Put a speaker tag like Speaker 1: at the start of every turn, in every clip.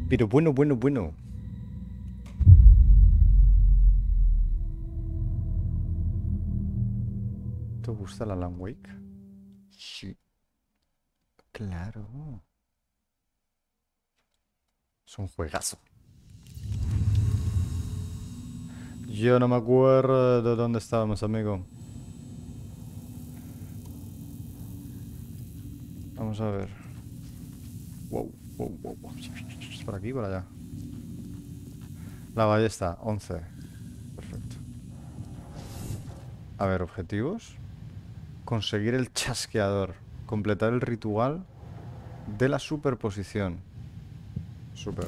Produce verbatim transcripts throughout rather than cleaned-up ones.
Speaker 1: Pero bueno, bueno, bueno. ¿Te gusta la Alan Wake? Sí. Claro. Es un juegazo. Yo no me acuerdo de dónde estábamos, amigo. Vamos a ver. Wow, wow, wow, wow. Por aquí, por allá. La ballesta, once. Perfecto. A ver, objetivos. Conseguir el chasqueador. Completar el ritual de la superposición. Super.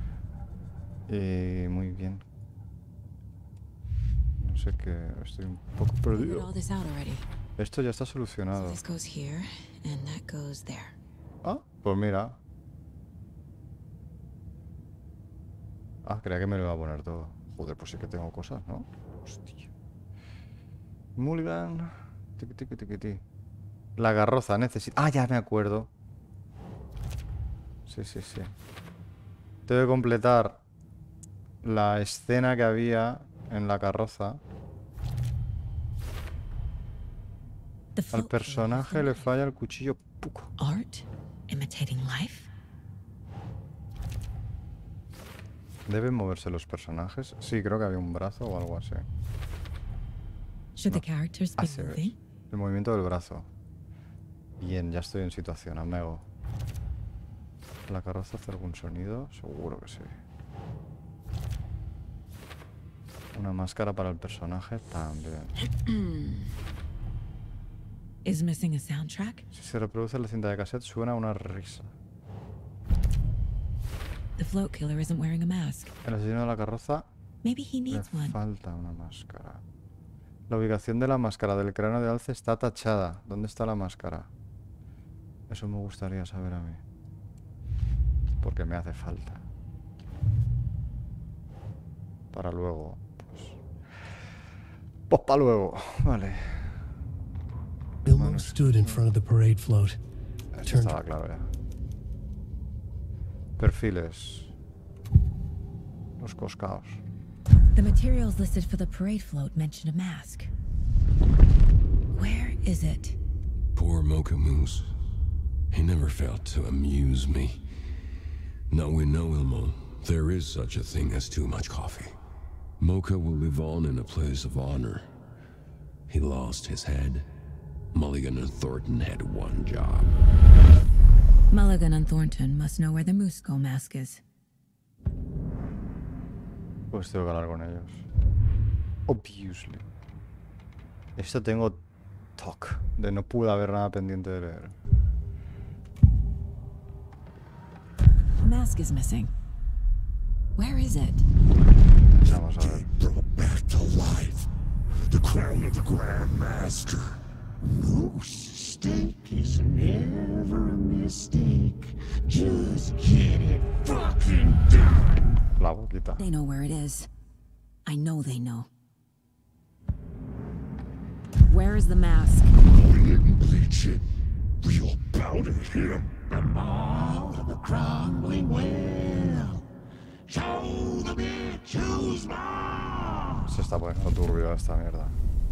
Speaker 1: Y muy bien. No sé qué. Estoy un poco perdido. Esto ya está solucionado. Ah, pues mira. Ah, creía que me lo iba a poner todo. Joder, pues sí que tengo cosas, ¿no? Hostia. Mulligan. Tiqui, tiqui, tiqui, tiqui. La garroza necesita... Ah, ya me acuerdo. Sí, sí, sí. Tengo que completar la escena que había en la carroza. Al personaje le falla el cuchillo Puco. ¿Deben moverse los personajes? Sí, creo que había un brazo o algo así. No. Así ves. El movimiento del brazo. Bien, ya estoy en situación, amigo. ¿La carroza hace algún sonido? Seguro que sí. Una máscara para el personaje también.
Speaker 2: Is missing a soundtrack?
Speaker 1: Si se reproduce la cinta de cassette, suena una risa.
Speaker 2: The float killer isn't wearing a mask.
Speaker 1: El asesino de la carroza
Speaker 2: Maybe he
Speaker 1: le
Speaker 2: needs one.
Speaker 1: falta una máscara. La ubicación de la máscara del cráneo de alce está tachada. ¿Dónde está la máscara? Eso me gustaría saber a mí. Porque me hace falta. Para luego. Pues, pues para luego. Vale.
Speaker 3: Ilmo stood in front of the parade float.
Speaker 1: Eso estaba claro ya. Perfiles. Los coscaos.
Speaker 2: The materials listed for the parade float mention a mask. Where is it?
Speaker 4: Poor Mocha Moose. He never failed to amuse me. Now we know, Ilmo, there is such a thing as too much coffee. Mocha will live on in a place of honor. He lost his head. Mulligan and Thornton had one job.
Speaker 2: Mulligan and Thornton must know where the Musco mask is.
Speaker 1: Pues tengo que hablar con ellos. Obviously. Esto tengo talk. De no pude haber nada pendiente de leer.
Speaker 2: The mask is missing. Where is it?
Speaker 1: Vamos a ver.
Speaker 5: Brought back to life. The crown of the Grand Master. Moose steak is never a mistake. Just get it fucking done.
Speaker 1: La boquita.
Speaker 2: They know where it is. I know they know. Where is the mask?
Speaker 5: We didn't bleach it. We'll powder him. The mall of the crumbling well. Show the bitch who's mom.
Speaker 1: Se está poniendo turbio esta mierda.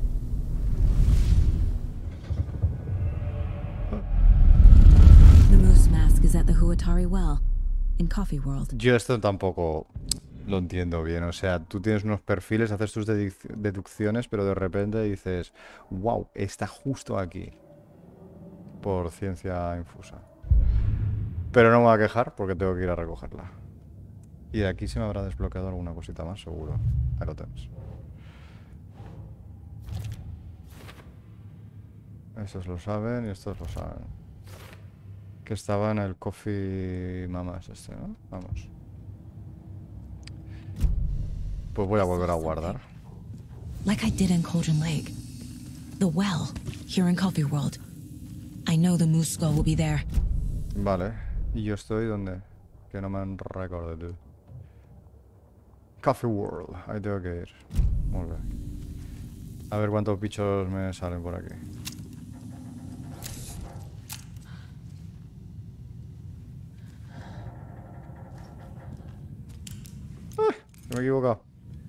Speaker 2: The moose mask is at the Huatari Well, in Coffee World.
Speaker 1: Yo esto tampoco lo entiendo bien. O sea, tú tienes unos perfiles, haces tus deducciones, pero de repente dices, wow, está justo aquí. Por ciencia infusa. Pero no me voy a quejar porque tengo que ir a recogerla. Y de aquí se me habrá desbloqueado alguna cosita más, seguro. Ahí lo tenemos. Estos lo saben y estos lo saben. Que estaba en el Coffee Mamas este, ¿no? Vamos. Pues voy a volver a guardar.
Speaker 2: Like I did in Cauldron Lake. The well, here in Coffee World. I know the moose skull will be there.
Speaker 1: Vale. ¿Y yo estoy donde? Que no me han recordado tú. Coffee World. Ahí tengo que ir. Muy bien. A ver cuántos bichos me salen por aquí. me he equivocado.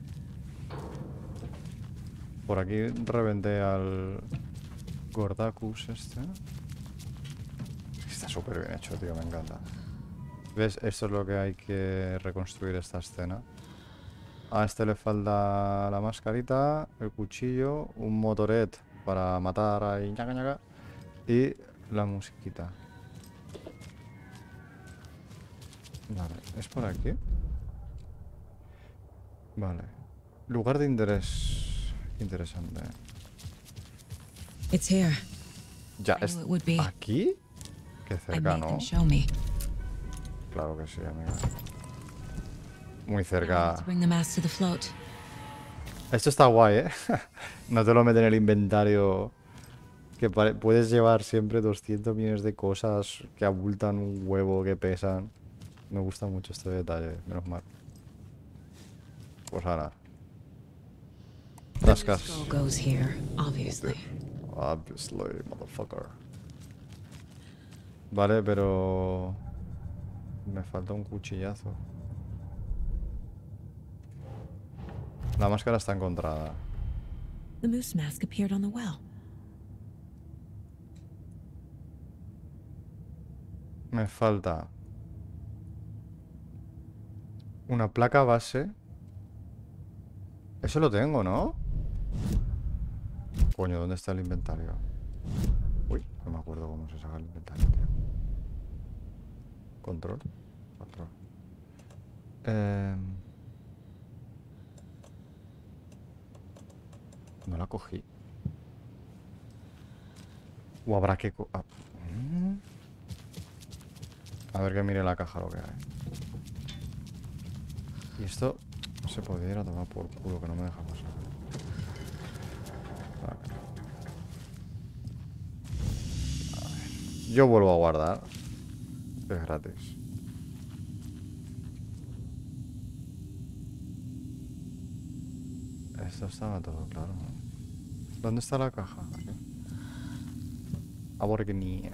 Speaker 1: Por aquí reventé al Gordacus este. Está súper bien hecho, tío, me encanta. ¿Ves? Esto es lo que hay que reconstruir esta escena. A este le falta la mascarita, el cuchillo, un motoret para matar ahí, ñaca, ñaca, y la musiquita. Vale, ¿es por aquí? Vale. Lugar de interés. Interesante.
Speaker 2: It's here.
Speaker 1: Ya,
Speaker 2: I
Speaker 1: es
Speaker 2: knew it would be.
Speaker 1: aquí. Qué
Speaker 2: I
Speaker 1: cerca,
Speaker 2: made
Speaker 1: ¿no?
Speaker 2: them show me.
Speaker 1: Claro que sí, amiga. Muy
Speaker 2: Now I
Speaker 1: cerca.
Speaker 2: have to bring the mask to the float.
Speaker 1: Esto está guay, ¿eh? No te lo meten en el inventario. Que pare- puedes llevar siempre doscientos millones de cosas que abultan un huevo, que pesan. Me gusta mucho este detalle, menos mal. Pues ahora. Tascas.
Speaker 2: Skull goes here, obviously.
Speaker 1: Obviously, motherfucker. Vale, pero... me falta un cuchillazo. La máscara está encontrada.
Speaker 2: The moose mask appeared on the well.
Speaker 1: Me falta una placa base. Eso lo tengo, ¿no? Coño, ¿dónde está el inventario? Uy, no me acuerdo cómo se saca el inventario, tío. Control. Control. Eh... No la cogí. O habrá que... co- ah, mm. A ver que mire la caja lo que hay. Y esto se podría ir a tomar por culo, que no me deja pasar. Vale. A ver. Yo vuelvo a guardar. Es gratis. Esto estaba todo claro, ¿no? ¿Dónde está la caja? Aquí. Aborgenía.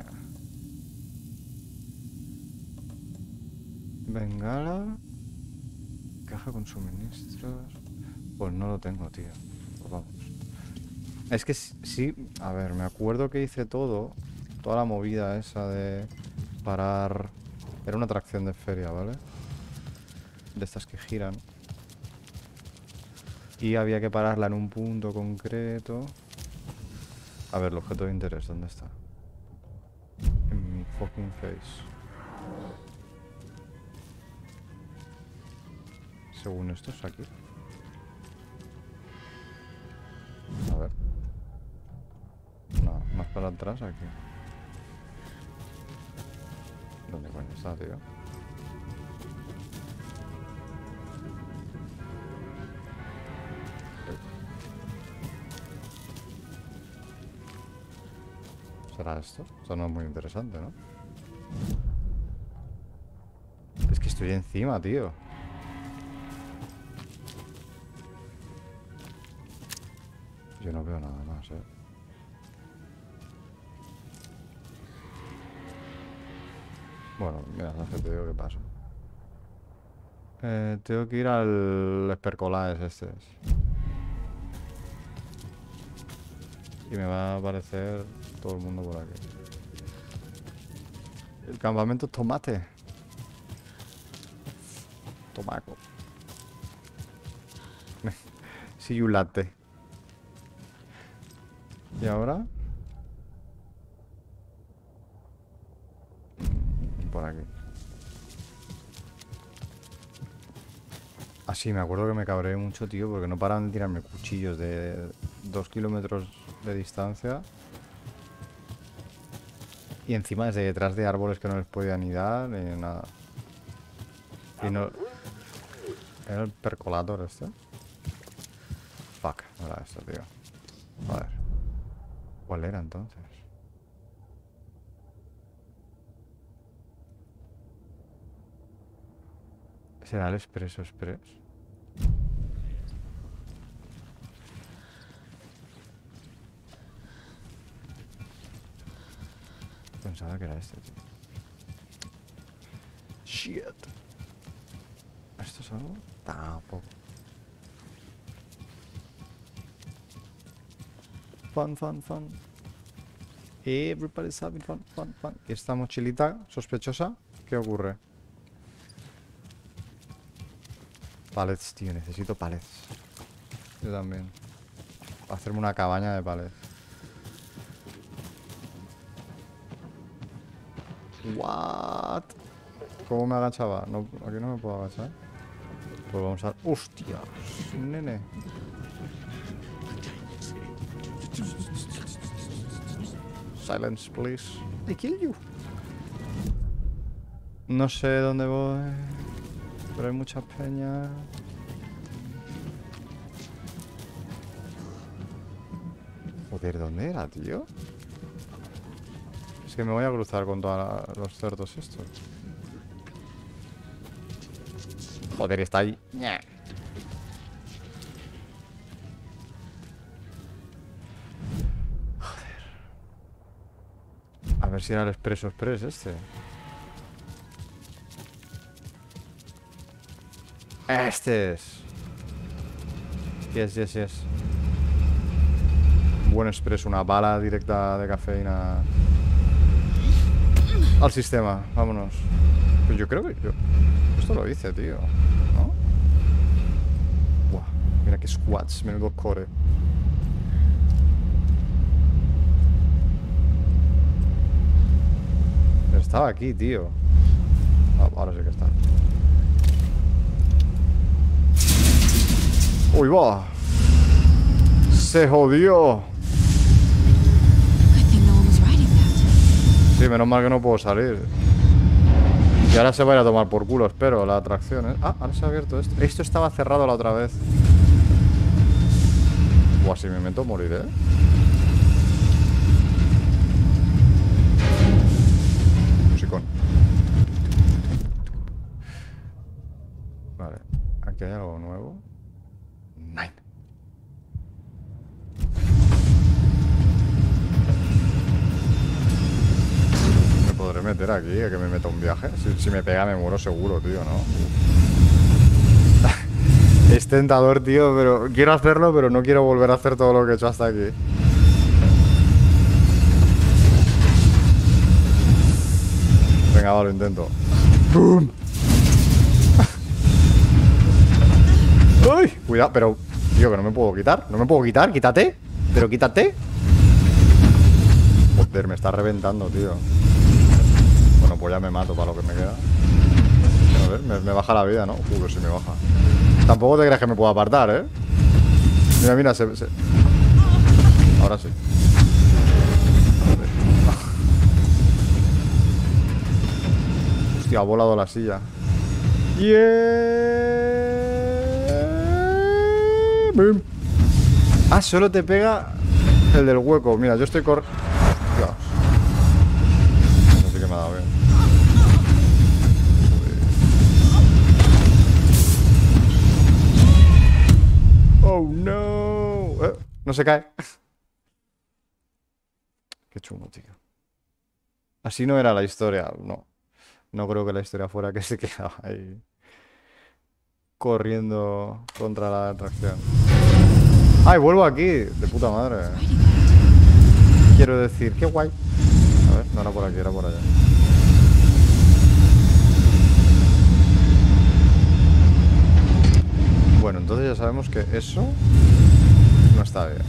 Speaker 1: Bengala. Caja con suministros. Pues no lo tengo, tío. Pues vamos. Es que sí, sí, a ver, me acuerdo que hice todo. Toda la movida esa de parar. Era una atracción de feria, ¿vale? De estas que giran. Y había que pararla en un punto concreto. A ver, el objeto de interés, ¿dónde está? En mi fucking face. Según esto es aquí. A ver. No, más para atrás aquí. ¿Dónde coño está, tío? ¿Será esto? Esto no es muy interesante, ¿no? Es que estoy encima, tío. Yo no veo nada más, ¿eh? Bueno, mira, no sé, te digo qué pasa. Eh, tengo que ir al Espercolaes este. Y me va a aparecer todo el mundo por aquí. El campamento tomate. Tomaco. See you latte. ¿Y ahora? Por aquí. Ah, sí, me acuerdo que me cabreé mucho, tío, porque no paraban de tirarme cuchillos de dos kilómetros de distancia. Y encima desde detrás de árboles que no les podía ni dar ni nada. Y no... ¿Era el percolator este? Fuck, no era esto, tío. Joder. ¿Cuál era entonces? ¿Será el Expreso Express? Pensaba que era este, tío. Shit. ¿Esto es algo? Tampoco. Fun, fun, fun. Everybody's having fun, fun, fun. ¿Y esta mochilita sospechosa? ¿Qué ocurre? Palets, tío. Necesito palets. Yo también. Para hacerme una cabaña de palets. What? ¿Cómo me agachaba? No, aquí no me puedo agachar. Pues vamos a... ¡Hostias! Nene. Silence, please. I kill you. No sé dónde voy, pero hay mucha peña. Joder, ¿dónde era, tío? Es que me voy a cruzar con todos los cerdos estos. Joder, está ahí. A ver si era el Expreso Express este. Este es. Yes, yes, yes. Buen expreso, una bala directa de cafeína. Al sistema, vámonos. Pues yo creo que yo... Esto lo hice, tío. ¿No? Buah, mira qué squats, menudo core. Estaba aquí, tío. Ah, ahora sí que está. ¡Uy, va! ¡Se jodió! Sí, menos mal que no puedo salir. Y ahora se va a ir a tomar por culo, espero, la atracción, ¿eh? Ah, ahora se ha abierto esto. Esto estaba cerrado la otra vez. Buah, si me meto moriré, ¿eh? Musicón. Vale, aquí hay algo nuevo. Nine. Me podré meter aquí, a que me meta un viaje. Si, si me pega me muero seguro, tío, ¿no? Es tentador, tío, pero quiero hacerlo, pero no quiero volver a hacer todo lo que he hecho hasta aquí. Venga, va, lo intento. ¡Bum! ¡Uy! Cuidado, pero... Tío, que no me puedo quitar. No me puedo quitar, quítate. Pero quítate. Joder, me está reventando, tío. Bueno, pues ya me mato para lo que me queda. A ver, me, me baja la vida, ¿no? Joder, si me baja. Tampoco te creas que me puedo apartar, ¿eh? Mira, mira, se... se... Ahora sí. Hostia, ha volado la silla. Yeah. Ah, solo te pega el del hueco. Mira, yo estoy cor... Dios. No sé qué me ha dado bien. Oh, no. Eh, no se cae. Qué chungo, tío. Así no era la historia. No. No creo que la historia fuera que se quedaba ahí corriendo contra la atracción. ¡Ay, vuelvo aquí! De puta madre. Quiero decir, qué guay. A ver, no era por aquí, era por allá. Bueno, entonces ya sabemos que eso no está bien.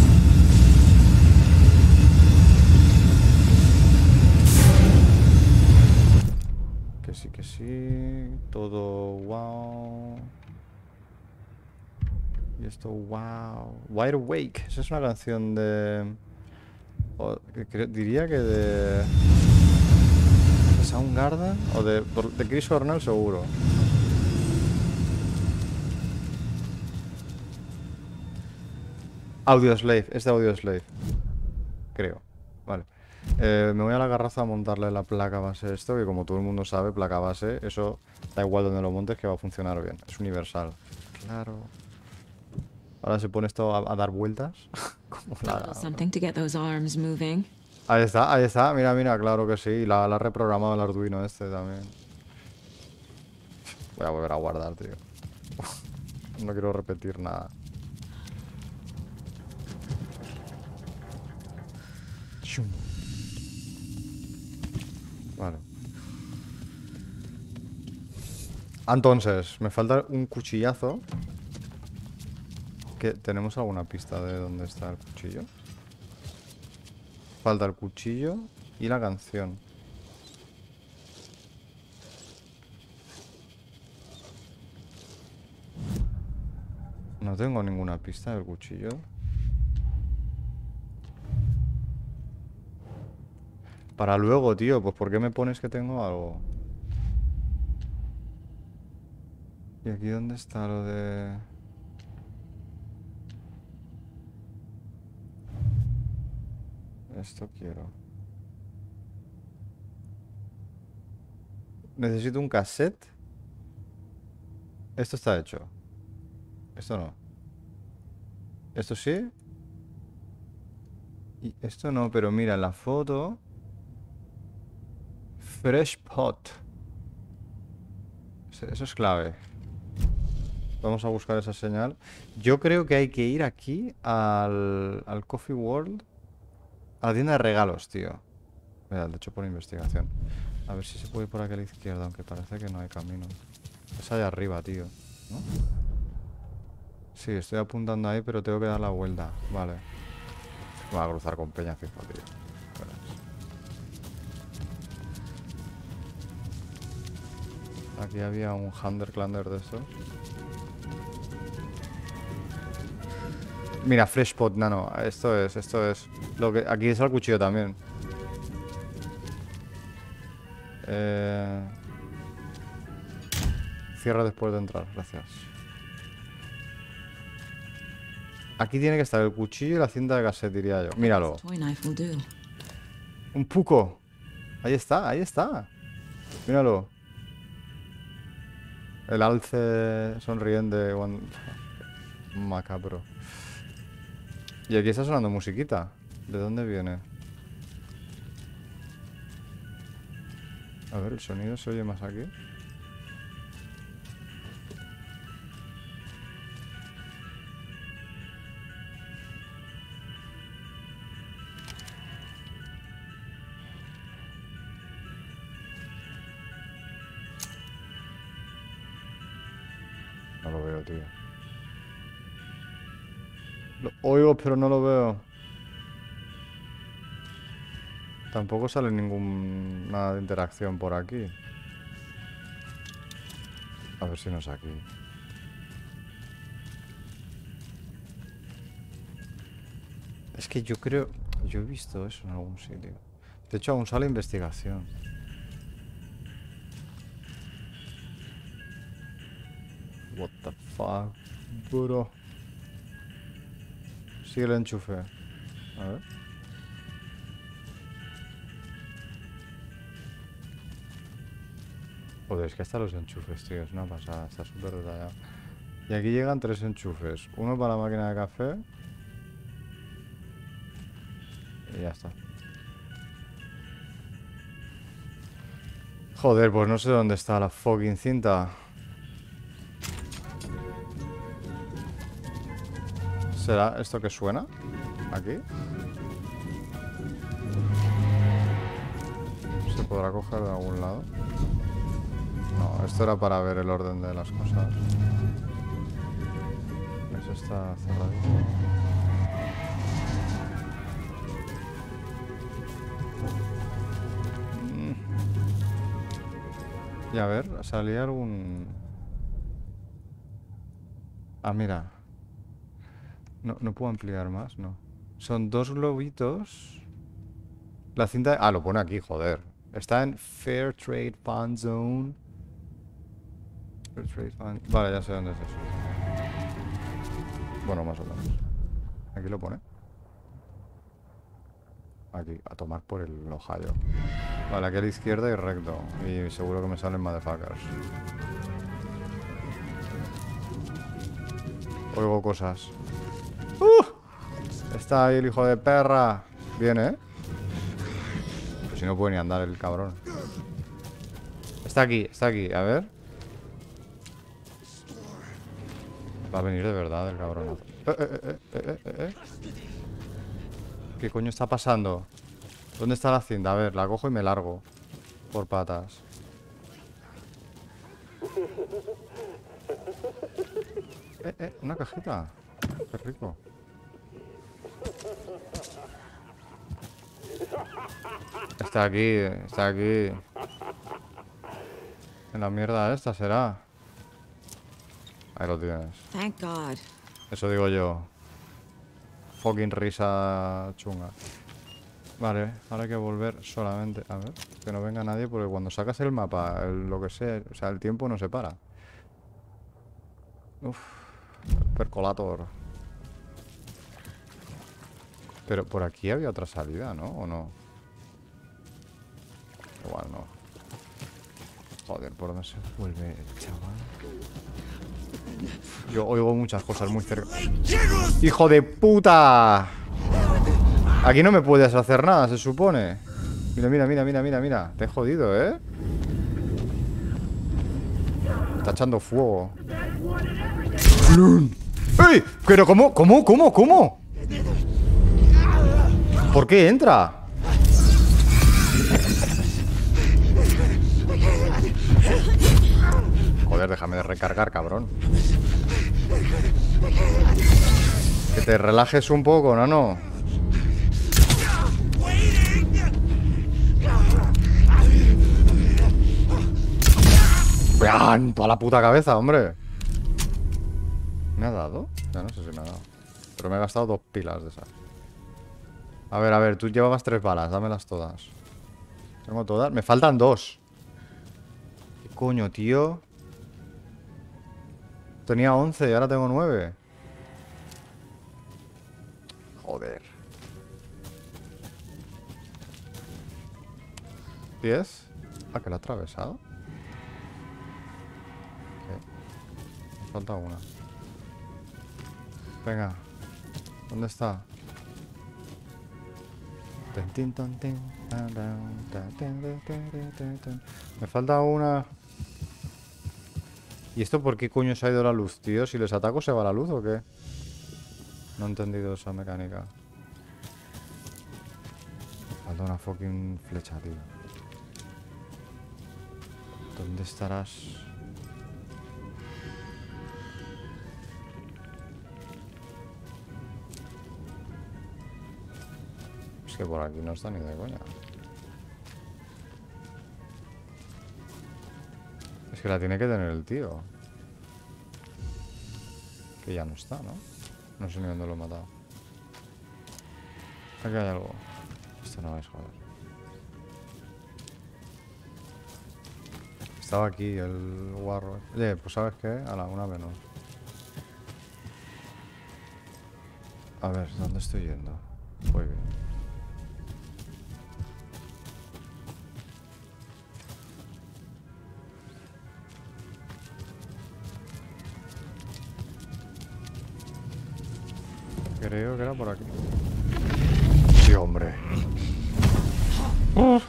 Speaker 1: Que sí, que sí. Todo wow. Y esto wow. Wide Awake. Esa es una canción de... O, que, que, diría que de... de Soundgarden. O de, de Chris Cornell seguro. Audioslave. Es de Audioslave. Creo. Vale. Eh, me voy a la garraza a montarle la placa base esto, que como todo el mundo sabe, placa base, eso da igual donde lo montes que va a funcionar bien. Es universal. Claro. Ahora se pone esto a, a dar vueltas. Como la... Ahí está, ahí está. Mira, mira, claro que sí. La, la ha reprogramado el Arduino este también. Voy a volver a guardar, tío. No quiero repetir nada. Shum. Vale. Entonces, me falta un cuchillazo. ¿Qué? ¿Tenemos alguna pista de dónde está el cuchillo? Falta el cuchillo y la canción. No tengo ninguna pista del cuchillo. Para luego, tío. Pues ¿por qué me pones que tengo algo? ¿Y aquí dónde está lo de...? Esto quiero. Necesito un cassette. Esto está hecho. Esto no. Esto sí. Y esto no, pero mira, en la foto... Fresh pot. Eso es clave. Vamos a buscar esa señal. Yo creo que hay que ir aquí al, al Coffee World. A la tienda de regalos, tío. Mira, de hecho por investigación. A ver si se puede ir por aquí a la izquierda, aunque parece que no hay camino. Es allá arriba, tío, ¿no? Sí, estoy apuntando ahí, pero tengo que dar la vuelta. Vale. Voy a cruzar con Peña fijo, tío. Verás. Aquí había un Hunter-Clander de estos. Mira, Fresh Pot, nano. Esto es, esto es. Lo que, aquí es el cuchillo también. Eh... Cierra después de entrar, gracias. Aquí tiene que estar el cuchillo y la cinta de cassette, diría yo. Míralo. Un puco. Ahí está, ahí está. Míralo. El alce sonriente. Macabro. Y aquí está sonando musiquita. ¿De dónde viene? A ver, el sonido se oye más aquí. No lo veo, tío. Lo oigo, pero no lo veo. Tampoco sale ningún... nada de interacción por aquí. A ver si no es aquí. Es que yo creo... Yo he visto eso en algún sitio. De hecho, aún sale investigación. What the fuck, bro. Sigue el enchufe. A ver. Joder, es que hasta los enchufes, tío. Es una pasada. Está súper detallado. Y aquí llegan tres enchufes. Uno para la máquina de café. Y ya está. Joder, pues no sé dónde está la fucking cinta. ¿Será esto que suena? ¿Aquí? ¿Se podrá coger de algún lado? No, esto era para ver el orden de las cosas. Eso está cerradito. Mm. Y a ver, salía algún... Ah, mira. No, no puedo ampliar más, no. Son dos globitos. La cinta... Ah, lo pone aquí, joder. Está en Fair Trade Fan Zone. Fair Trade Fan... Vale, ya sé dónde es eso. Bueno, más o menos. Aquí lo pone. Aquí, a tomar por el Ohio. Vale, aquí a la izquierda y recto. Y seguro que me salen motherfuckers. Oigo cosas. ¡Uh! Está ahí el hijo de perra. Viene, ¿eh? Pues si no puede ni andar el cabrón. Está aquí, está aquí. A ver. Va a venir de verdad el cabrón. Eh, eh, eh, eh, eh, eh. ¿Qué coño está pasando? ¿Dónde está la cinta? A ver, la cojo y me largo. Por patas. Eh, eh, una cajita. Qué rico. Está aquí, está aquí. En la mierda esta será. Ahí lo tienes.
Speaker 2: Thank God.
Speaker 1: Eso digo yo. Fucking risa chunga. Vale, ahora hay que volver solamente. A ver, que no venga nadie porque cuando sacas el mapa, el- lo que sea, o sea, el tiempo no se para. Uf, el percolator. Pero por aquí había otra salida, ¿no? ¿O no? Igual no. Joder, ¿por dónde se vuelve el chaval? Yo oigo muchas cosas muy cerca. ¡Hijo de puta! Aquí no me puedes hacer nada, se supone. Mira, mira, mira, mira, mira, mira. Te he jodido, ¿eh? Está echando fuego. ¡Ey! ¿Pero cómo? ¿Cómo? ¿Cómo? ¿Cómo? ¿Por qué entra? Joder, déjame de recargar, cabrón. Que te relajes un poco, nano. ¡Vean! Toda la puta cabeza, hombre. ¿Me ha dado? Ya no sé si me ha dado. Pero me he gastado dos pilas de esas. A ver, a ver, tú llevabas tres balas, dámelas todas. Tengo todas. Me faltan dos. ¿Qué coño, tío? Tenía once y ahora tengo nueve. Joder. ¿diez? Ah, que la he atravesado. ¿Qué? Me falta una. Venga. ¿Dónde está? Me falta una. ¿Y esto por qué coño se ha ido la luz, tío? Si les ataco, ¿se va la luz o qué? No he entendido esa mecánica. Falta una fucking flecha, tío. ¿Dónde estarás? Es que por aquí no está ni de coña. Es que la tiene que tener el tío. Que ya no está, ¿no? No sé ni dónde lo he matado. Aquí hay algo. Esto no es, joder. Estaba aquí el guarro. Oye, pues ¿sabes qué? A la una menos. A ver, ¿dónde estoy yendo? Muy bien. Creo que era por aquí. Sí, hombre. Uf.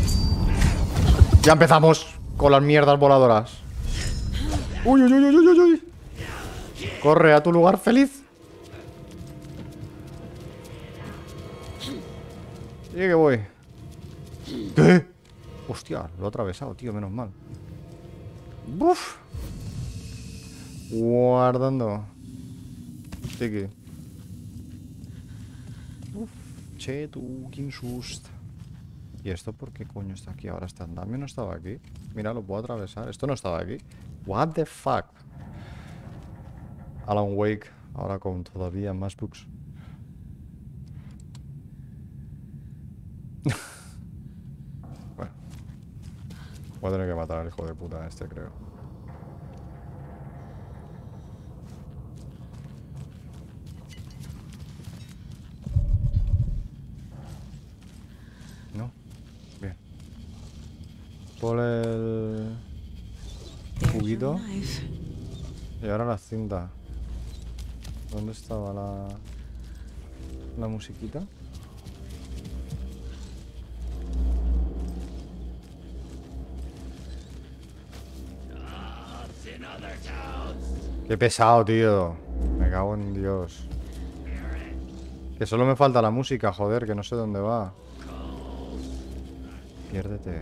Speaker 1: Ya empezamos con las mierdas voladoras. Uy, uy, uy, uy, uy, uy. Corre a tu lugar feliz. Y que voy. ¿Qué? Hostia, lo he atravesado, tío, menos mal. Uf. Guardando. Tiki. Uf, che, tú, qué insusto. ¿Y esto por qué coño está aquí? Ahora este andamio no estaba aquí. Mira, lo puedo atravesar. Esto no estaba aquí. What the fuck. Alan Wake. Ahora con todavía más bugs. Bueno. Voy a tener que matar al hijo de puta este, creo. ¿No? Bien. Por el juguito. Y ahora la cinta. ¿Dónde estaba la... la musiquita? Qué pesado, tío. Me cago en Dios. Que solo me falta la música, joder, que no sé dónde va. Piérdete.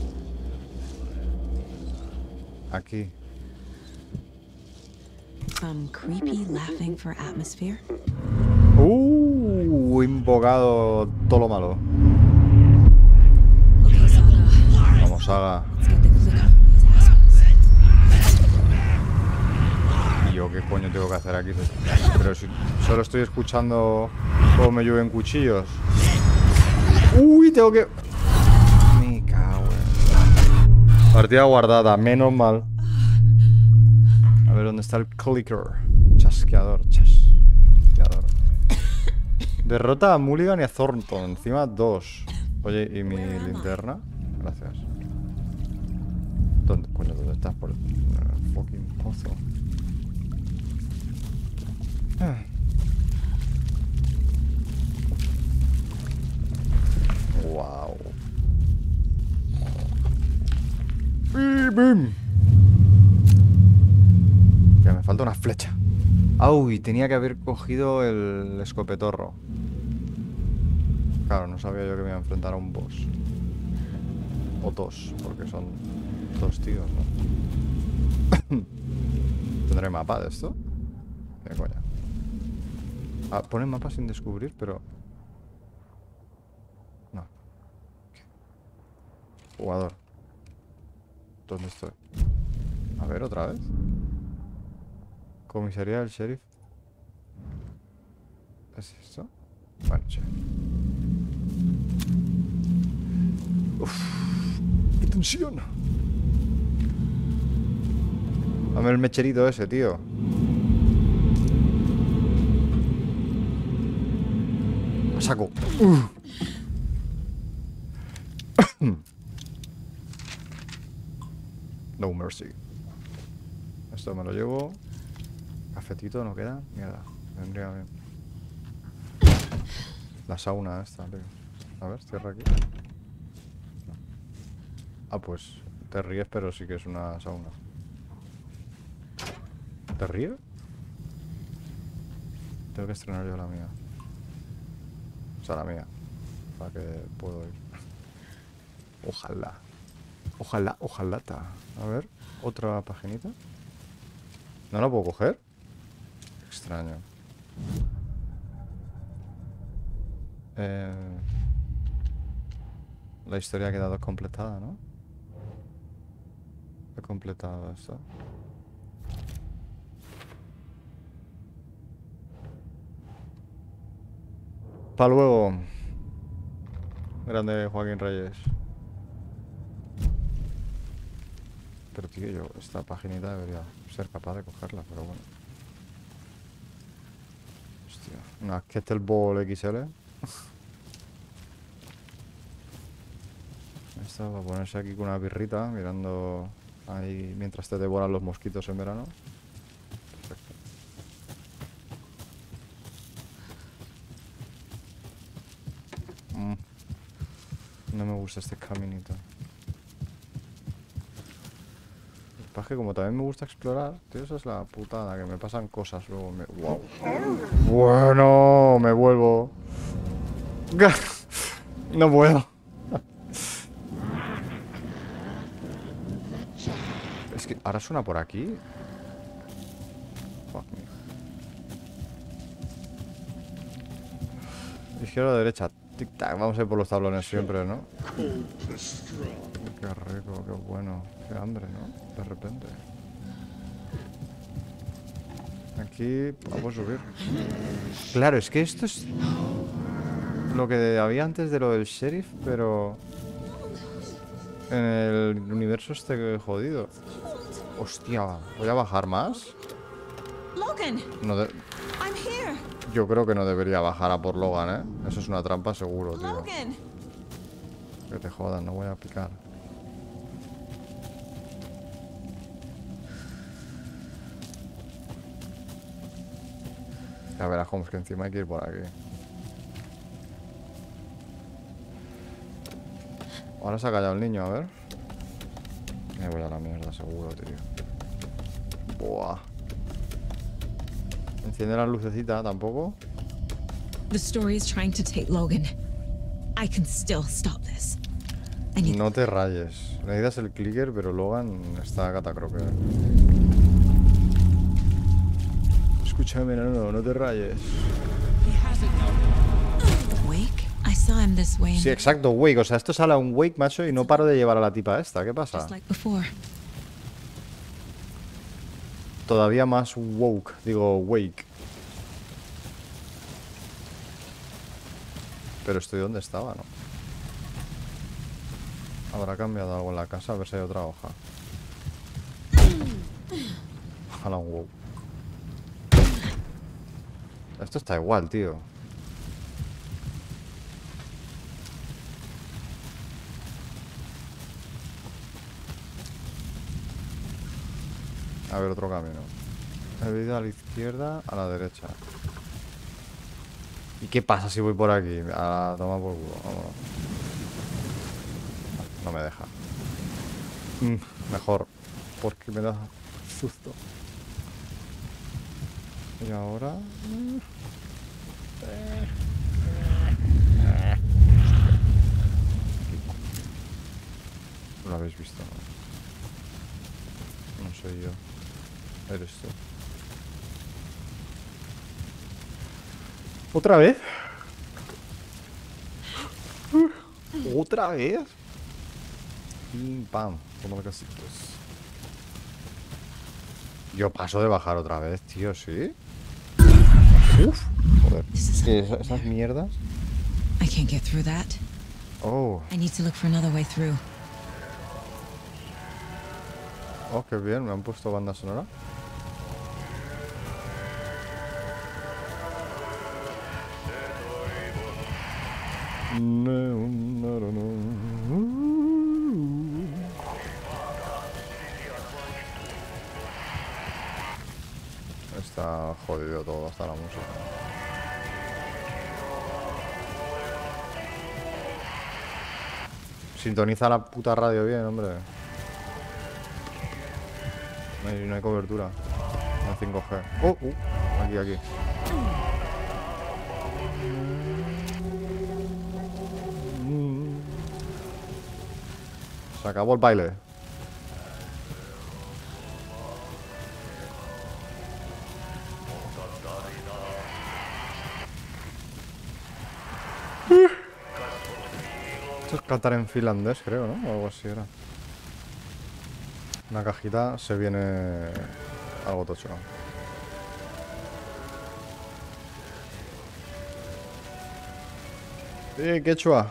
Speaker 1: Aquí.
Speaker 2: Some creepy laughing for atmosphere.
Speaker 1: Uh, invocado todo lo malo.
Speaker 2: Okay, Saga.
Speaker 1: Vamos, Saga.
Speaker 2: Let's get the clicker from these assholes.
Speaker 1: ¿Y yo qué coño tengo que hacer aquí? Pero si solo estoy escuchando cómo me llueven cuchillos. Uy, tengo que... Me cago en... Partida guardada, menos mal. A ver dónde está el clicker. Chasqueador, chasqueador. Derrota a Mulligan y a Thornton. Encima dos. Oye, ¿y mi linterna? Gracias. ¿Dónde, coño, dónde estás? Por el fucking pozo. Ah. Wow. Y ¡bim! Ya me falta una flecha. Uy, tenía que haber cogido el escopetorro. Claro, no sabía yo que me iba a enfrentar a un boss. O dos, porque son dos tíos, ¿no? ¿Tendré mapa de esto? ¿Qué coña? Ah, pone mapa sin descubrir, pero... No. ¿Qué? Jugador. ¿Dónde estoy? A ver, otra vez. Comisaría del sheriff. ¿Es esto? Bueno, che. Uff. ¡Qué tensión! Dame el mecherito ese, tío. ¡A saco! Uh. No mercy. Esto me lo llevo. Cafetito no queda. Mierda, vendría bien. La sauna esta, tío. A ver, cierra aquí. No. Ah, pues te ríes, pero sí que es una sauna. ¿Te ríes? Tengo que estrenar yo la mía. O sea, la mía. Para que puedo ir. Ojalá. Ojalá, ojalá. A ver, otra paginita. ¿No la puedo coger? Extraño. Eh, la historia ha quedado completada, ¿no? He completado esto. Pa' luego. Grande Joaquín Reyes. Pero tío, yo esta paginita debería ser capaz de cogerla, pero bueno. Hostia, una Kettlebell X L. Esta va a ponerse aquí con una birrita, mirando ahí mientras te devoran los mosquitos en verano. Perfecto. Mm. No me gusta este caminito. Es que como también me gusta explorar, tío, esa es la putada, que me pasan cosas luego. Me... Wow. Bueno, me vuelvo. No puedo. Es que ahora suena por aquí. Fuck me. Izquierda o derecha. Tic tac. Vamos a ir por los tablones siempre, ¿no? Qué rico, qué bueno. Qué hambre, ¿no? De repente. Aquí vamos a subir. Claro, es que esto es lo que había antes de lo del sheriff, pero en el universo este jodido. Hostia, ¿voy a bajar más?
Speaker 2: Logan,
Speaker 1: No de...
Speaker 2: I'm here.
Speaker 1: Yo creo que no debería bajar a por Logan, ¿eh? Eso es una trampa seguro, tío.
Speaker 2: Logan.
Speaker 1: Que te jodan, no voy a picar. Ya verás, Holmes, que encima hay que ir por aquí. Ahora se ha callado el niño, a ver. Me voy a la mierda, seguro, tío. Buah. Enciende la lucecita tampoco.
Speaker 2: The story is trying to take Logan. I can still stop this. I need
Speaker 1: No te rayes. Necesitas el clicker, pero Logan está catacroque. Escúchame, no, no, no te rayes.
Speaker 2: Wake? I saw him this way.
Speaker 1: Sí, exacto, Wake. O sea, esto sale a un Wake, macho, y no paro de llevar a la tipa esta. ¿Qué pasa?
Speaker 2: Just like before.
Speaker 1: Todavía más woke. Digo, Wake. Pero estoy donde estaba, ¿no? Habrá cambiado algo en la casa, a ver si hay otra hoja. Ojalá un wow. Esto está igual, tío. A ver, otro camino. He ido a la izquierda, a la derecha. ¿Y qué pasa si voy por aquí? A la toma por culo, vámonos. No me deja. Mm, mejor. Porque me da susto. Y ahora... No lo habéis visto, ¿no? No soy yo. Eres tú. ¿Otra vez? ¿Otra vez? Pim, pam. Toma casitos. Yo paso de bajar otra vez, tío, ¿sí? Uf, joder. ¿Qué, esas, esas mierdas?
Speaker 2: I can't get through that.
Speaker 1: Oh,
Speaker 2: I need to look for another way through.
Speaker 1: oh, qué bien, me han puesto banda sonora. No, no, no, no. Está jodido todo, hasta la música. Sintoniza la puta radio bien, hombre. No hay, no hay cobertura. No hay cinco G. Oh, uh, aquí, aquí. Se acabó el baile. Esto es cantar en finlandés, creo, ¿no? O algo así era. Una cajita, se viene algo tocho. Eh, quechua.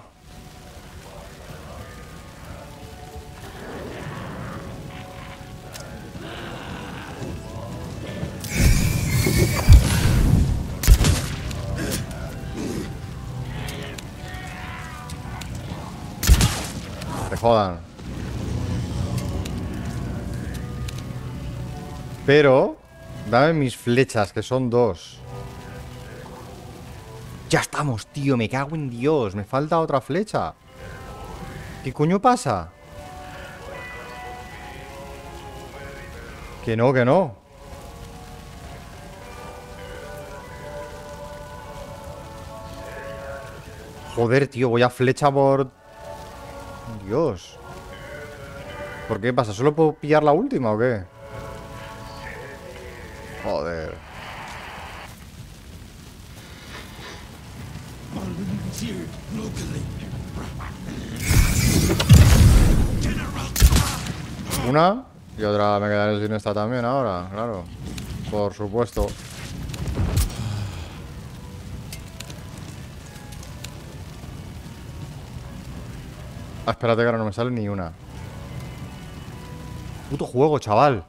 Speaker 1: Te jodan. Pero dame mis flechas, que son dos. Ya estamos, tío, me cago en Dios. Me falta otra flecha. ¿Qué coño pasa? Que no, que no. Joder, tío, voy a flecha por... Dios. ¿Por qué pasa? ¿Solo puedo pillar la última o qué? Joder. Una y otra me quedaré sin esta también ahora, claro. Por supuesto. Ah, espérate que ahora no me sale ni una. Puto juego, chaval.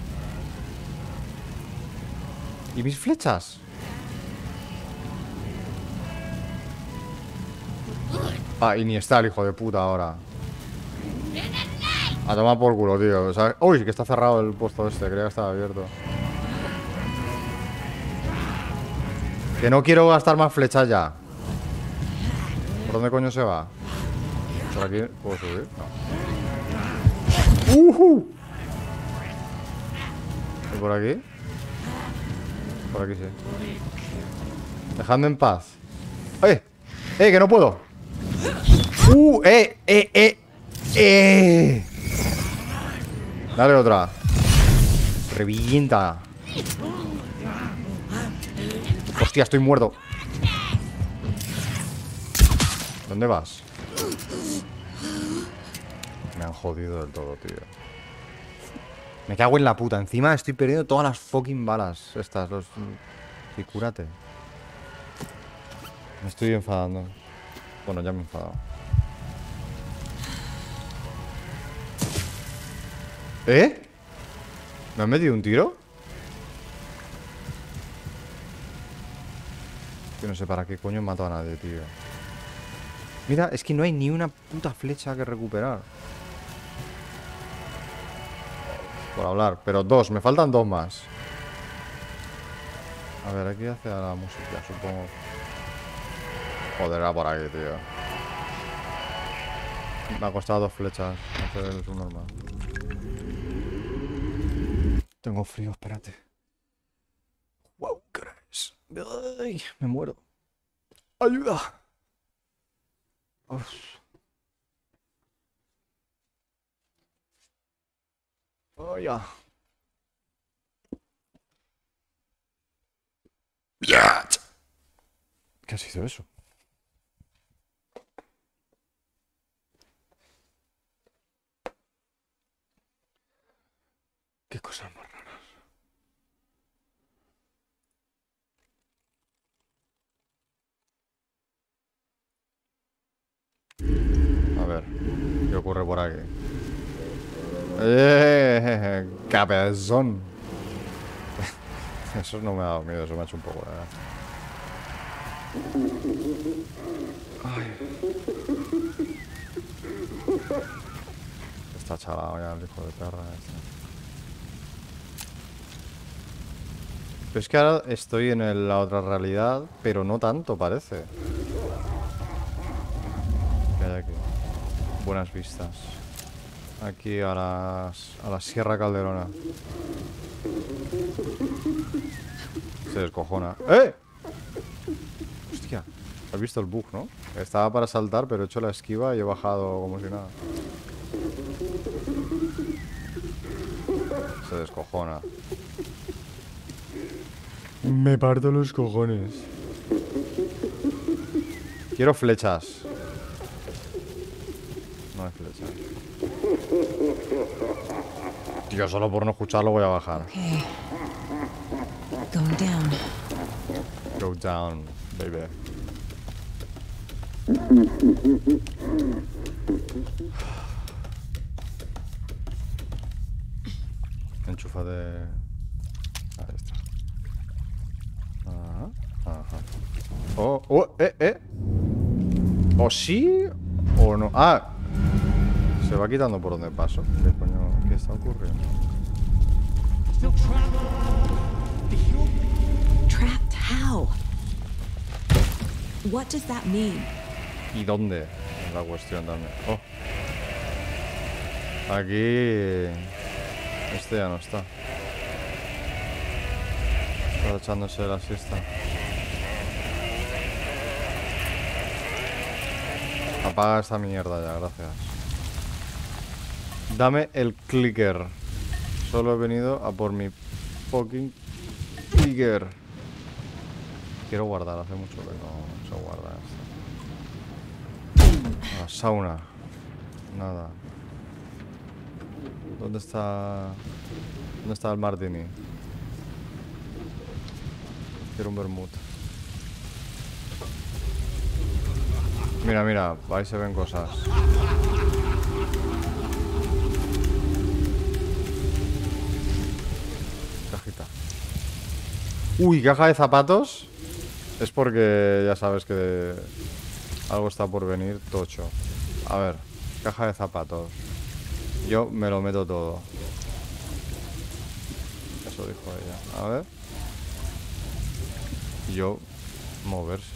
Speaker 1: ¿Y mis flechas? Ah, y ni está el hijo de puta ahora. A tomar por culo, tío. O sea, uy, que está cerrado el puesto este. Creía que estaba abierto. Que no quiero gastar más flechas ya. ¿Por dónde coño se va? ¿Por aquí puedo subir? No. ¿Y por aquí? Por aquí sí. Dejadme en paz. ¡Eh! ¡Eh! ¡Que no puedo! ¡Uh! ¡Eh! ¡Eh! ¡Eh! ¡Eh! Dale otra. Revienta. Hostia, estoy muerto. ¿Dónde vas? Me han jodido del todo, tío. Me cago en la puta. Encima estoy perdiendo todas las fucking balas. Estas, los... Sí, cúrate. Me estoy enfadando. Bueno, ya me he enfadado. ¿Eh? ¿Me han metido un tiro? Yo no sé para qué coño mato a nadie, tío. Mira, es que no hay ni una puta flecha que recuperar. Por hablar, pero dos, me faltan dos más. A ver, aquí hacia la música, supongo. Joder, era por aquí, tío. Me ha costado dos flechas hacer el subnormal. Tengo frío, espérate. Wow, ¿qué hora es? Ay, me muero. ¡Ayuda! Uf. Oh, ya. ¿Qué ha sido eso? Qué cosas más raras. A ver, ¿qué ocurre por aquí? ¡Eh! ¡Cabezón! Eso no me ha dado miedo, eso me ha hecho un poco, ¿eh? Ay. Está chalado ya el hijo de perra este. Pero es que ahora estoy en el- la otra realidad, pero no tanto, parece. ¿Qué hay aquí? Buenas vistas. Aquí a las, a la Sierra Calderona. Se descojona. ¡Eh! Hostia, has visto el bug, ¿no? Estaba para saltar, pero he hecho la esquiva y he bajado como si nada. Se descojona. Me parto los cojones. Quiero flechas. No hay flechas. Tío, solo por no escucharlo voy a bajar.
Speaker 2: Okay. Going down.
Speaker 1: Go down, baby. Enchufa de... Ahí está. Ajá. Ajá. Oh, oh, eh, eh. O sí o no. Ah. Se va quitando por donde paso. ¿Qué coño? ¿Qué está ocurriendo?
Speaker 2: Trapped how? What does that mean?
Speaker 1: ¿Y dónde? Es la cuestión también. Oh. Aquí... Este ya no está. Está echándose la siesta. Apaga esta mierda ya, gracias. Dame el clicker. Solo he venido a por mi fucking clicker. Quiero guardar, hace mucho que no se guarda esto. La sauna. Nada. ¿Dónde está? ¿Dónde está el martini? Quiero un vermut. Mira, mira, ahí se ven cosas. Cajita. Uy, caja de zapatos. Es porque ya sabes que algo está por venir tocho. A ver, caja de zapatos. Yo me lo meto todo. Eso dijo ella. A ver. Yo moverse.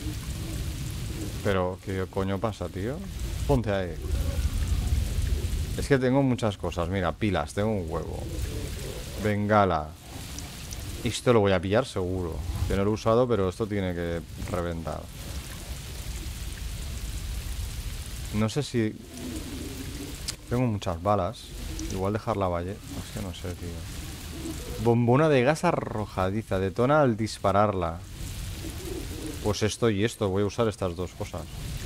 Speaker 1: Pero, ¿qué coño pasa, tío? Ponte ahí. Es que tengo muchas cosas. Mira, pilas, tengo un huevo. Bengala. Esto lo voy a pillar seguro. Que no lo he usado, pero esto tiene que reventar. No sé si... Tengo muchas balas. Igual dejar la valle. Es que no sé, tío. Bombona de gas arrojadiza. Detona al dispararla. Pues esto y esto. Voy a usar estas dos cosas.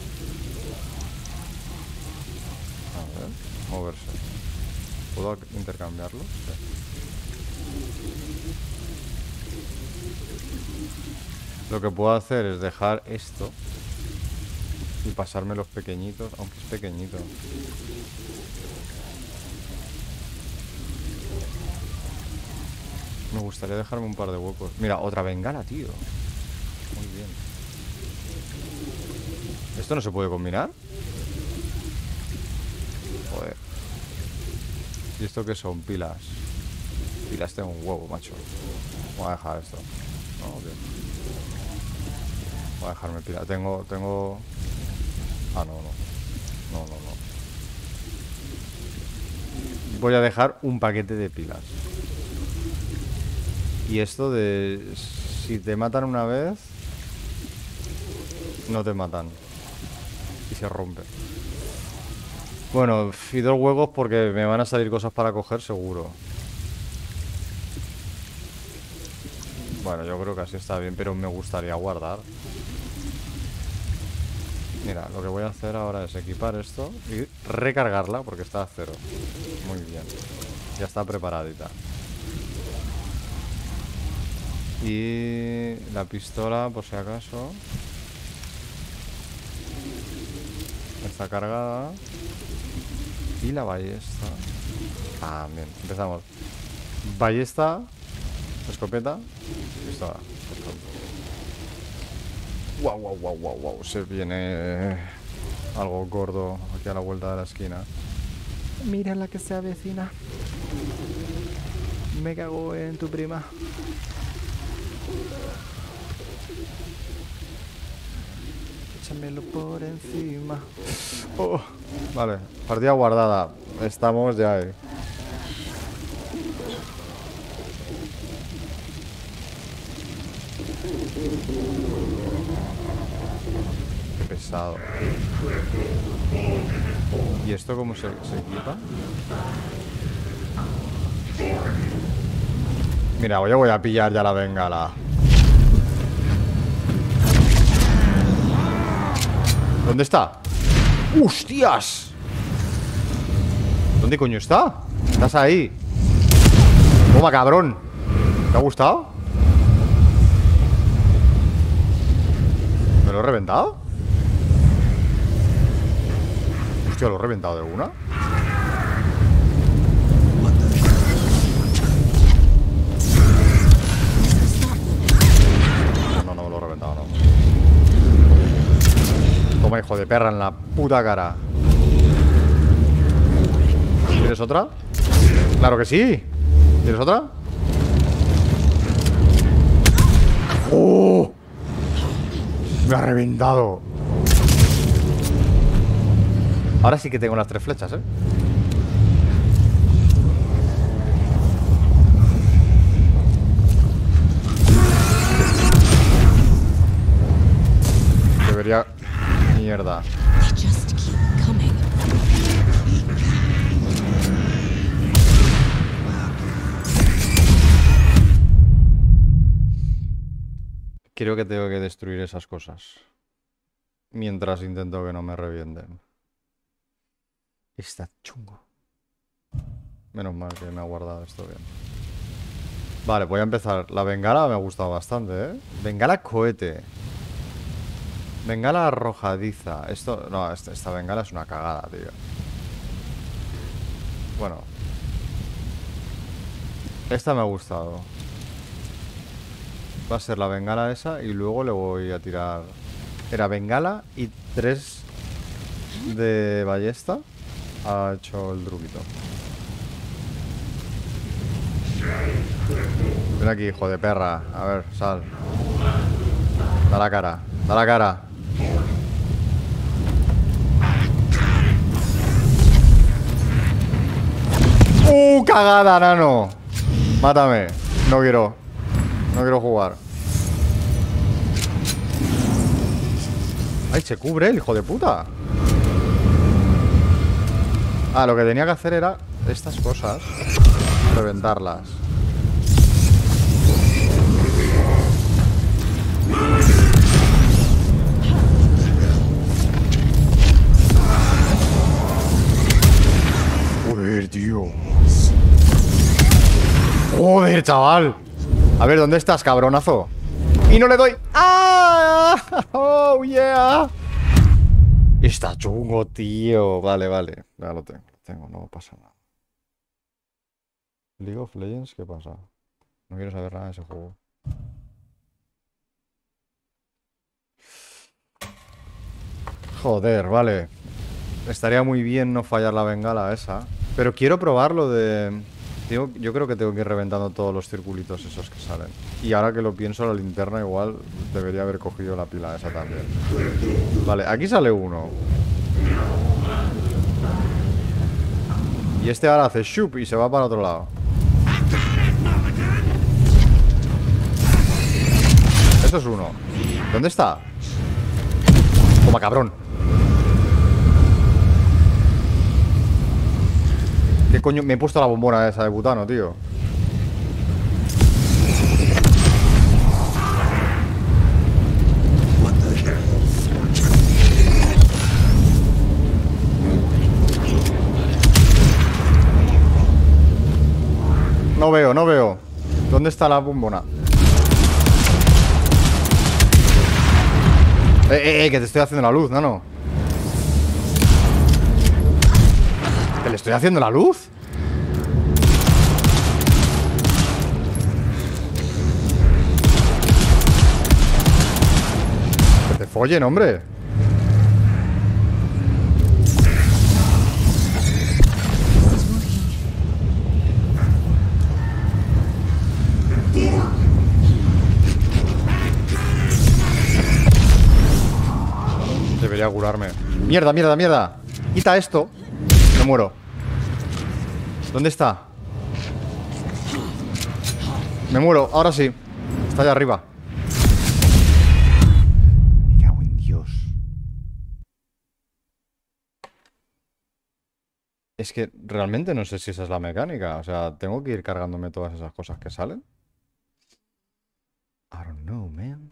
Speaker 1: A ver. Moverse. ¿Puedo intercambiarlo? Sí. Lo que puedo hacer es dejar esto y pasarme los pequeñitos, aunque es pequeñito. Me gustaría dejarme un par de huecos. Mira, otra bengala, tío. Muy bien. ¿Esto no se puede combinar? Joder. ¿Y esto qué son? Pilas. Pilas tengo un huevo, macho. Voy a dejar esto. No, ok. Voy a dejarme pilas. Tengo, tengo... Ah, no, no. No, no, no. Voy a dejar un paquete de pilas. Y esto de... Si te matan una vez... No te matan. Y se rompe. Bueno, y dos huevos porque me van a salir cosas para coger seguro. Bueno, yo creo que así está bien, pero me gustaría guardar. Mira, lo que voy a hacer ahora es equipar esto y recargarla porque está a cero. Muy bien. Ya está preparadita. Y la pistola, por si acaso. Está cargada. Y la ballesta. Ah, bien, empezamos. Ballesta, escopeta, pistola. Wow, wow, wow, wow, wow. Se viene algo gordo aquí a la vuelta de la esquina. Mira la que se avecina. Me cago en tu prima. Échamelo por encima. Oh. Vale, partida guardada. Estamos ya ahí. Qué pesado. ¿Y esto cómo se, se equipa? Mira, yo voy a pillar ya la bengala. ¿Dónde está? ¡Hostias! ¿Dónde coño está? ¿Estás ahí? Toma, cabrón. ¿Te ha gustado? ¿Me lo he reventado? Hostia, ¿lo he reventado de una? No, no, no lo he reventado, no. Toma, hijo de perra, en la puta cara. ¿Quieres otra? ¡Claro que sí! ¿Quieres otra? ¡Oh! Me ha reventado. Ahora sí que tengo las tres flechas, ¿eh? Debería... Mierda.
Speaker 2: Just keep coming.
Speaker 1: Creo que tengo que destruir esas cosas. Mientras intento que no me revienten. Está chungo. Menos mal que me ha guardado esto bien. Vale, voy a empezar. La bengala me ha gustado bastante, ¿eh? Bengala cohete. Bengala arrojadiza. Esto... No, esta, esta bengala es una cagada, tío. Bueno. Esta me ha gustado. Va a ser la bengala esa y luego le voy a tirar... Era bengala y tres de ballesta. Ha hecho el truquito. Ven aquí, hijo de perra. A ver, sal. Da la cara. Da la cara. ¡Uh, cagada, nano! Mátame. No quiero. No quiero jugar. ¡Ay, se cubre el hijo de puta! Ah, lo que tenía que hacer era estas cosas. Reventarlas. Joder, tío. Joder, chaval. A ver, ¿dónde estás, cabronazo? Y no le doy. ¡Ah! ¡Oh, yeah! Está chungo, tío. Vale, vale. Ya lo tengo, lo tengo. No pasa nada. League of Legends, ¿qué pasa? No quiero saber nada de ese juego. Joder, vale. Estaría muy bien no fallar la bengala esa. Pero quiero probarlo de... Tengo- yo creo que tengo que ir reventando todos los circulitos esos que salen. Y ahora que lo pienso, la linterna igual debería haber cogido la pila esa también. Vale, aquí sale uno. Y este ahora hace shup y se va para otro lado. Eso es uno. ¿Dónde está? Toma, cabrón. ¿Qué coño? Me he puesto la bombona esa de butano, tío. No veo, no veo. ¿Dónde está la bombona? Eh, eh, eh, que te estoy haciendo la luz, no, no. ¿Que le estoy haciendo la luz? Que te follen, hombre. Debería curarme. Mierda, mierda, mierda. Quita esto. Me muero. ¿Dónde está? Me muero, ahora sí. Está allá arriba. Me cago en Dios. Es que realmente no sé si esa es la mecánica. O sea, tengo que ir cargándome todas esas cosas que salen. I don't know, man.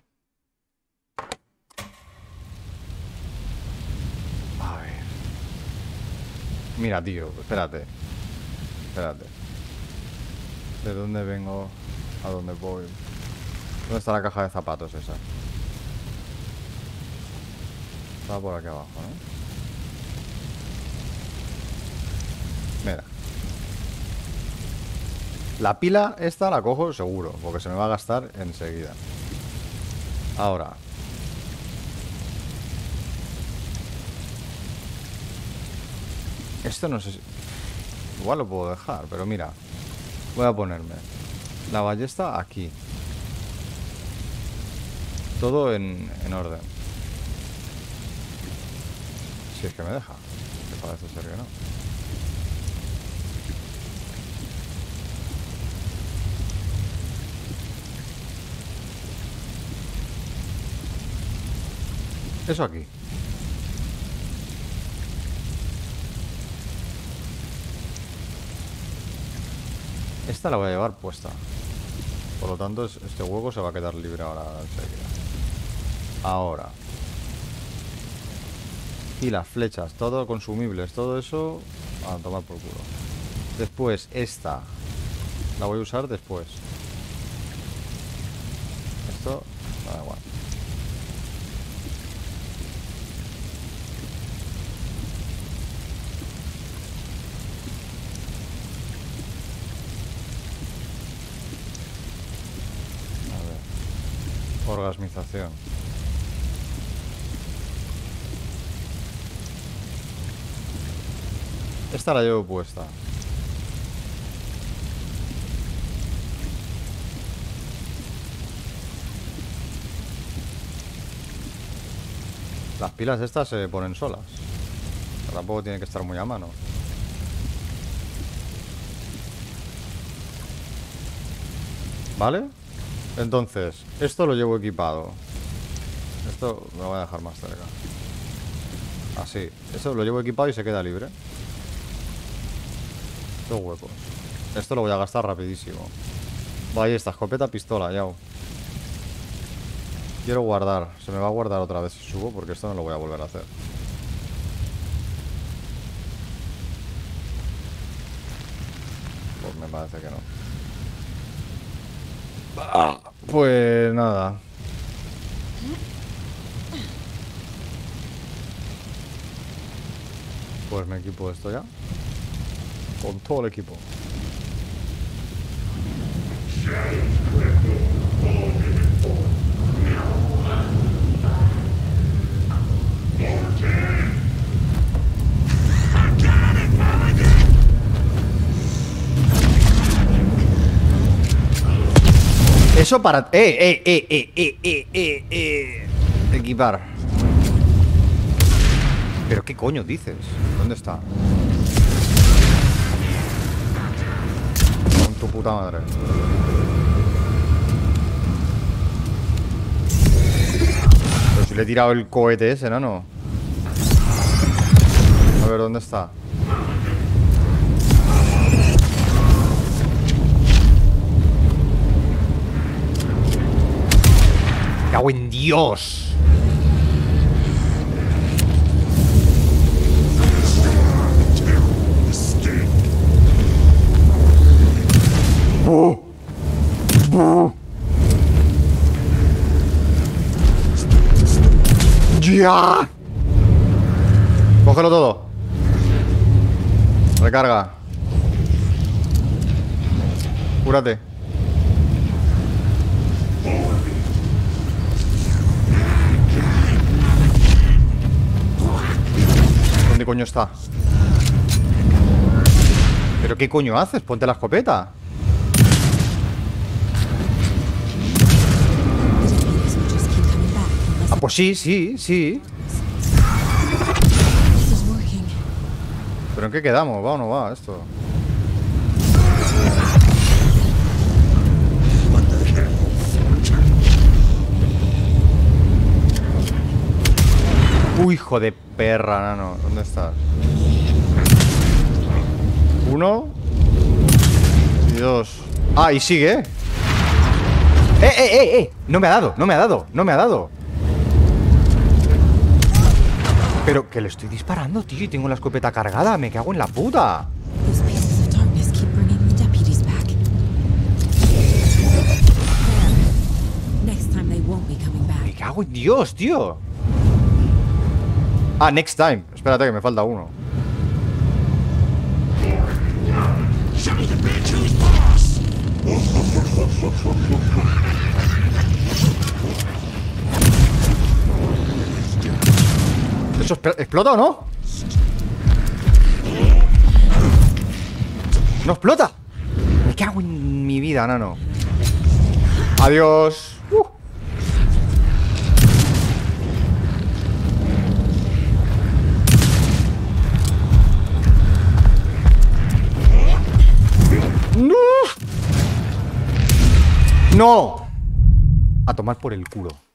Speaker 1: A ver. Mira, tío, espérate. Espérate. ¿De dónde vengo? ¿A dónde voy? ¿Dónde está la caja de zapatos esa? Está por aquí abajo, ¿no? Mira. La pila esta la cojo seguro, porque se me va a gastar enseguida. Ahora. Esto no sé si... Igual lo puedo dejar, pero mira. Voy a ponerme la ballesta aquí. Todo en, en orden. Si es que me deja. Que parece ser que no. Eso aquí. Esta la voy a llevar puesta. Por lo tanto, es- este hueco se va a quedar libre ahora enseguida. Ahora. Y las flechas, todo consumibles, todo eso a tomar por culo. Después, esta la voy a usar después. Esto, da igual. A ver. Orgasmización. Esta la llevo puesta. Las pilas estas se ponen solas. Tampoco tiene que estar muy a mano. ¿Vale? Entonces, esto lo llevo equipado. Esto me lo voy a dejar más cerca. Así. Eso lo llevo equipado y se queda libre. Dos huecos. Esto lo voy a gastar rapidísimo. Ahí está, escopeta, pistola, ya. Quiero guardar. Se me va a guardar otra vez si subo, porque esto no lo voy a volver a hacer. Pues me parece que no. Ah, pues nada. Pues me equipo esto ya. Con todo el equipo. Eso para... ¡Eh, eh, eh, eh, eh, eh, eh, eh! Equipar. ¿Pero qué coño dices? ¿Dónde está? Con tu puta madre. Pero si le he tirado el cohete ese, ¿no? No. A ver, ¿dónde está? ¡Me cago en Dios! ¡Oh! ¡Oh! ¡Ya! Cógelo todo. Recarga. Cúrate. ¿Dónde coño está? ¿Pero qué coño haces? Ponte la escopeta. Ah, pues sí, sí, sí. ¿Pero en qué quedamos? ¿Va o no va esto? Uy, hijo de perra, nano. ¿Dónde estás? Uno. Y dos. Ah, y sigue. ¡Eh, eh, eh, eh! No me ha dado, no me ha dado, no me ha dado. Pero que le estoy disparando, tío, y tengo la escopeta cargada. Me cago en la puta. Me cago en Dios, tío. Ah, next time. Espérate que me falta uno. ¿Eso explota o no? ¡No explota! Me cago en mi vida, nano. Adiós. Uh. ¡No! ¡No! A tomar por el culo.